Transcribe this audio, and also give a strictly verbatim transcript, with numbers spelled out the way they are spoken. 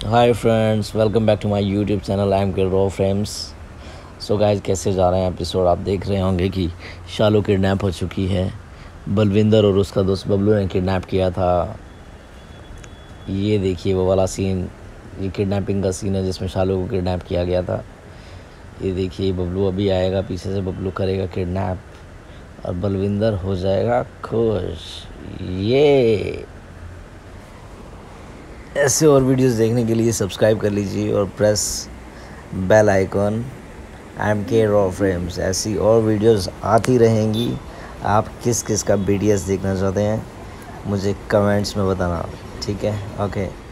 Hi friends, welcome back to my YouTube channel. I am K Raw Frames. So guys, कैसे जा रहे हैं episode? आप देख रहे होंगे कि शालू किडनैप हो चुकी है। बलविंदर और उसका दोस्त बबलू ने किडनैप किया था। ये देखिए वो वाला सीन, ये किडनैपिंग का सीन है जिसमें शालू को किडनैप किया गया था। ये देखिए बबलू अभी आएगा, पीछे से बबलू करेगा किडनैप और बलविंदर हो जाएगा खुश। ये ऐसे और वीडियोस देखने के लिए सब्सक्राइब कर लीजिए और press bell icon. I am K Raw Frames. ऐसी और वीडियोस आती रहेंगी। आप किस किस का बी टी एस देखना चाहते हैं मुझे कमेंट्स में बताना, ठीक है? ओके।